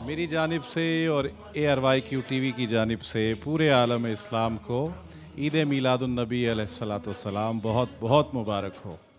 मेरी जानिब से और ARYQ TV की जानिब से पूरे आलम इस्लाम को ईद मीलादुन नबी अलैहिस्सलातु वस्सलाम बहुत बहुत मुबारक हो।